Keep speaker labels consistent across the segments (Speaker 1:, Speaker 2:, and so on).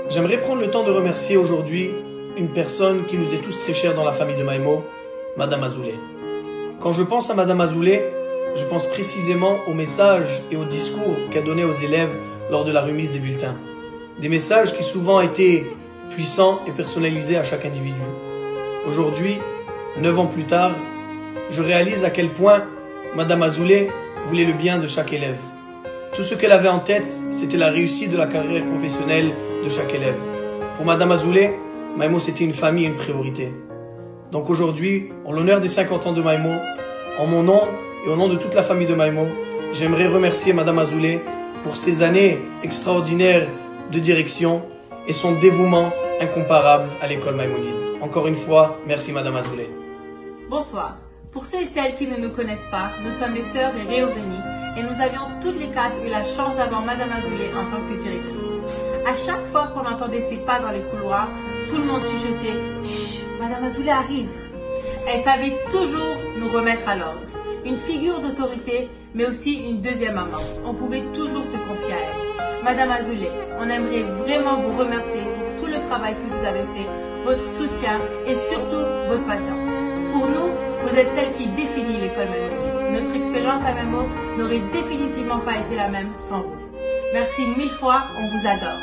Speaker 1: J'aimerais prendre le temps de remercier aujourd'hui une personne qui nous est tous très chère dans la famille de Maïmo, Madame Azoulay. Quand je pense à Madame Azoulay, je pense précisément aux messages et aux discours qu'elle donnait aux élèves lors de la remise des bulletins. Des messages qui souvent étaient puissants et personnalisés à chaque individu. Aujourd'hui, 9 ans plus tard, je réalise à quel point Madame Azoulay voulait le bien de chaque élève. Tout ce qu'elle avait en tête, c'était la réussite de la carrière professionnelle de chaque élève. Pour Madame Azoulay, Maïmo c'était une famille et une priorité. Donc aujourd'hui, en l'honneur des 50 ans de Maïmo, en mon nom et au nom de toute la famille de Maïmo, j'aimerais remercier Madame Azoulay pour ces années extraordinaires de direction et son dévouement incomparable à l'école maïmonide. Encore une fois, merci Madame Azoulay.
Speaker 2: Bonsoir. Pour ceux et celles qui ne nous connaissent pas, nous sommes les sœurs Réoveni et nous avions toutes les quatre eu la chance d'avoir Madame Azoulay en tant que directrice. À chaque fois qu'on entendait ses pas dans les couloirs, tout le monde chuchotait « Chut, Madame Azoulay arrive !» Elle savait toujours nous remettre à l'ordre. Une figure d'autorité, mais aussi une deuxième maman. On pouvait toujours se confier à elle. Madame Azoulay, on aimerait vraiment vous remercier pour tout le travail que vous avez fait, votre soutien et surtout votre patience. Pour nous, vous êtes celle qui définit l'école maïmonide. Notre expérience à Maïmo n'aurait définitivement pas été la même sans vous. Merci mille fois, on vous adore.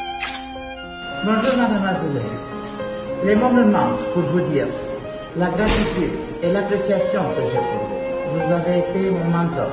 Speaker 3: Bonjour Madame Azoulay. Les mots me manquent pour vous dire la gratitude et l'appréciation que j'ai pour vous. Vous avez été mon mentor.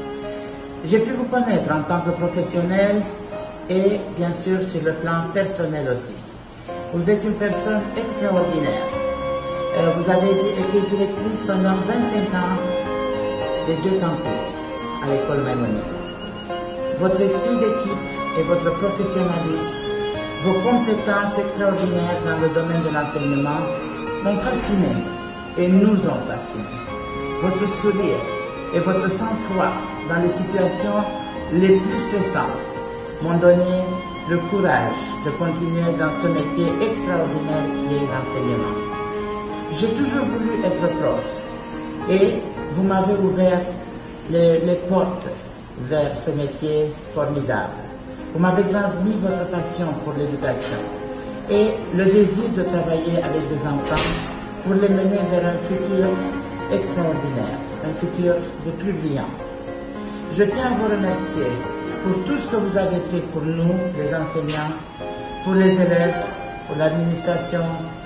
Speaker 3: J'ai pu vous connaître en tant que professionnel et bien sûr sur le plan personnel aussi. Vous êtes une personne extraordinaire. Vous avez été directrice pendant 25 ans des 2 campus à l'école maïmonide. Votre esprit d'équipe et votre professionnalisme, vos compétences extraordinaires dans le domaine de l'enseignement m'ont fasciné et nous ont fascinés. Votre sourire et votre sang-froid dans les situations les plus stressantes m'ont donné le courage de continuer dans ce métier extraordinaire qui est l'enseignement. J'ai toujours voulu être prof et vous m'avez ouvert les portes vers ce métier formidable. Vous m'avez transmis votre passion pour l'éducation et le désir de travailler avec des enfants pour les mener vers un futur extraordinaire, un futur de plus brillant. Je tiens à vous remercier pour tout ce que vous avez fait pour nous, les enseignants, pour les élèves, pour l'administration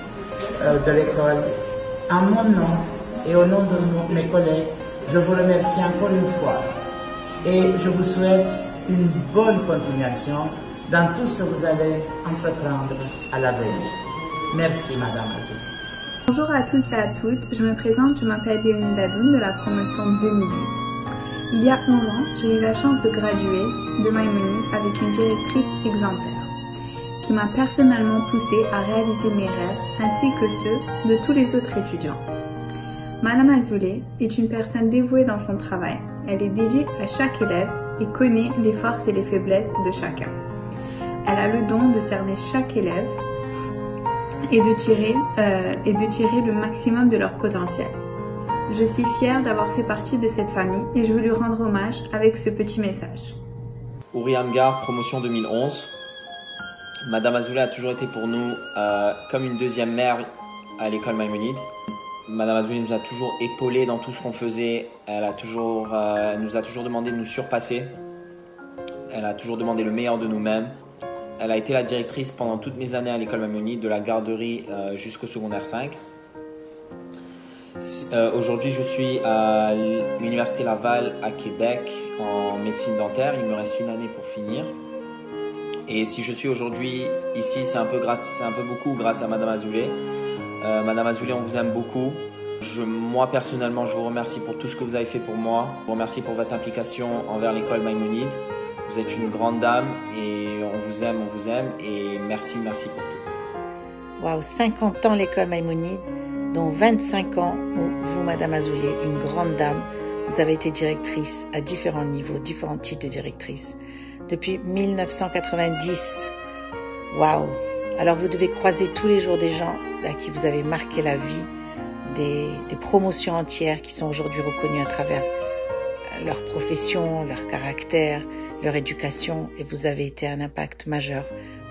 Speaker 3: de l'école. En mon nom et au nom de mes collègues, je vous remercie encore une fois et je vous souhaite une bonne continuation dans tout ce que vous allez entreprendre à l'avenir. Merci Madame Azoulay.
Speaker 4: Bonjour à tous et à toutes, je me présente, je m'appelle Léonie Dadoun de la promotion 2008. Il y a 11 ans, j'ai eu la chance de graduer de Maïmonide avec une directrice exemplaire qui m'a personnellement poussée à réaliser mes rêves ainsi que ceux de tous les autres étudiants. Madame Azoulay est une personne dévouée dans son travail. Elle est dédiée à chaque élève et connaît les forces et les faiblesses de chacun. Elle a le don de cerner chaque élève et de tirer le maximum de leur potentiel. Je suis fière d'avoir fait partie de cette famille et je veux lui rendre hommage avec ce petit message.
Speaker 5: Ouri Amgar, promotion 2011. Madame Azoulay a toujours été pour nous comme une deuxième mère à l'école maïmonide. Madame Azoulay nous a toujours épaulés dans tout ce qu'on faisait. Elle nous a toujours demandé de nous surpasser. Elle a toujours demandé le meilleur de nous-mêmes. Elle a été la directrice pendant toutes mes années à l'école maïmonide, de la garderie jusqu'au secondaire 5. Aujourd'hui, je suis à l'Université Laval à Québec en médecine dentaire. Il me reste une année pour finir. Et si je suis aujourd'hui ici, c'est un peu beaucoup grâce à Madame Azoulay. Madame Azoulay, on vous aime beaucoup. Moi, personnellement, je vous remercie pour tout ce que vous avez fait pour moi. Je vous remercie pour votre implication envers l'école maïmonide. Vous êtes une grande dame et on vous aime et merci pour tout.
Speaker 6: Waouh, 50 ans l'école maïmonide, dont 25 ans vous, Madame Azoulay, une grande dame. Vous avez été directrice à différents niveaux, différents titres de directrice. Depuis 1990. Waouh! Alors vous devez croiser tous les jours des gens à qui vous avez marqué la vie, des promotions entières qui sont aujourd'hui reconnues à travers leur profession, leur caractère, leur éducation, et vous avez été un impact majeur.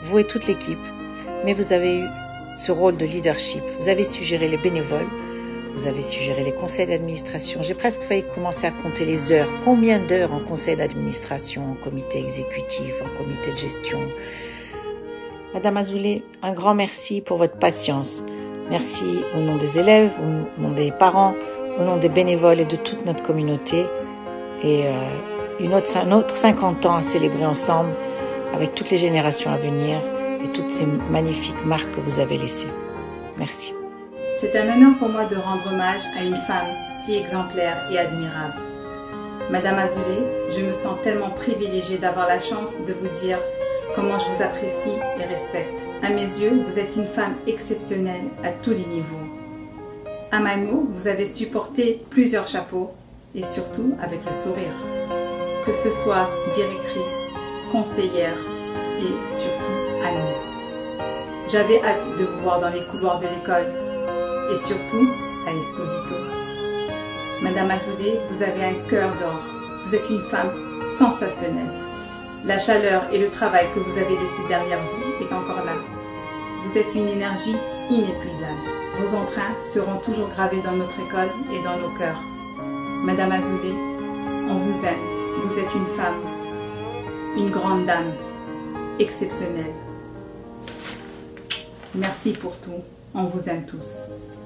Speaker 6: vous et toute l'équipe, mais vous avez eu ce rôle de leadership. Vous avez su gérer les bénévoles, vous avez su gérer les conseils d'administration. J'ai presque failli commencer à compter les heures. Combien d'heures en conseil d'administration, en comité exécutif, en comité de gestion. Madame Azoulay, un grand merci pour votre patience. Merci au nom des élèves, au nom des parents, au nom des bénévoles et de toute notre communauté. Et un autre 50 ans à célébrer ensemble avec toutes les générations à venir et toutes ces magnifiques marques que vous avez laissées. Merci.
Speaker 4: C'est un honneur pour moi de rendre hommage à une femme si exemplaire et admirable. Madame Azoulay, je me sens tellement privilégiée d'avoir la chance de vous dire comment je vous apprécie et respecte. À mes yeux, vous êtes une femme exceptionnelle à tous les niveaux. À Maïmo, vous avez su porter plusieurs chapeaux et surtout avec le sourire. Que ce soit directrice, conseillère et surtout amie. J'avais hâte de vous voir dans les couloirs de l'école et surtout à Esposito. Madame Azoulay, vous avez un cœur d'or. Vous êtes une femme sensationnelle. La chaleur et le travail que vous avez laissé derrière vous est encore là. Vous êtes une énergie inépuisable. Vos empreintes seront toujours gravées dans notre école et dans nos cœurs. Madame Azoulay, on vous aime. Vous êtes une femme, une grande dame, exceptionnelle. Merci pour tout. On vous aime tous.